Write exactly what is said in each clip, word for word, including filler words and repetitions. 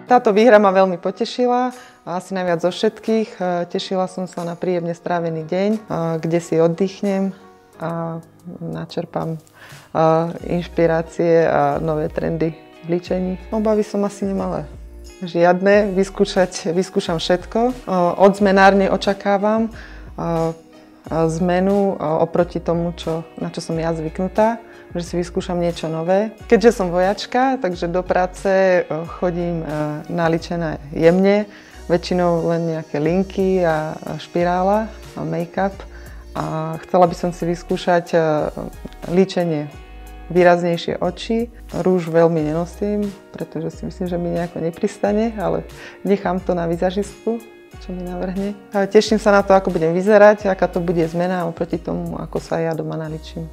Táto výhra ma veľmi potešila, asi najviac zo všetkých. Tešila som sa na príjemne strávený deň, kde si oddychnem a načerpám inšpirácie a nové trendy v líčení. Obavy som asi nemala žiadne, vyskúšať, vyskúšam všetko. Od zmenárne očakávam zmenu oproti tomu, čo, na čo som ja zvyknutá, že si vyskúšam niečo nové. Keďže som vojačka, takže do práce chodím naličená jemne, väčšinou len nejaké linky a špirála a make-up. A chcela by som si vyskúšať líčenie, výraznejšie oči. Rúž veľmi nenosím, pretože si myslím, že mi nejako nepristane, ale nechám to na vizažistku, čo mi navrhne. A teším sa na to, ako budem vyzerať, aká to bude zmena oproti tomu, ako sa ja doma naličím.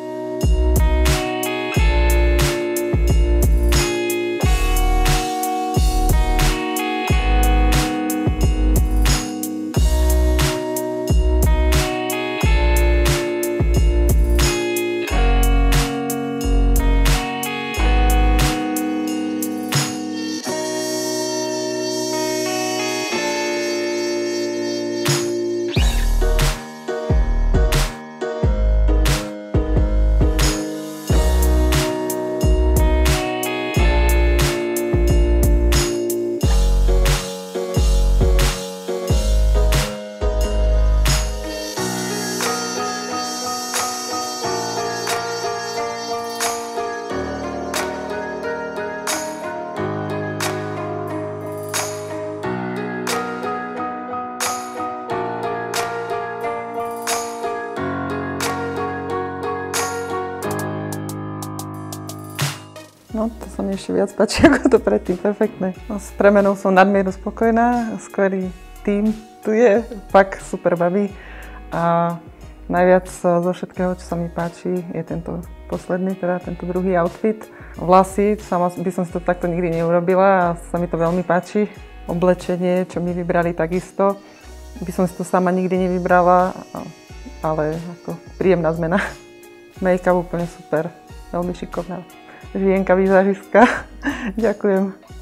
No, to sa mi ešte viac páči, ako to predtým, perfektné. No, s premenou som nadmieru spokojná, skvelý tím tu je, fakt super baví. A najviac zo všetkého, čo sa mi páči, je tento posledný, teda tento druhý outfit. Vlasy, sama by som si to takto nikdy neurobila a sa mi to veľmi páči. Oblečenie, čo mi vybrali takisto, by som si to sama nikdy nevybrala, ale ako príjemná zmena. Make-up úplne super, veľmi šikovná. Žienka, vizažistka. Ďakujem.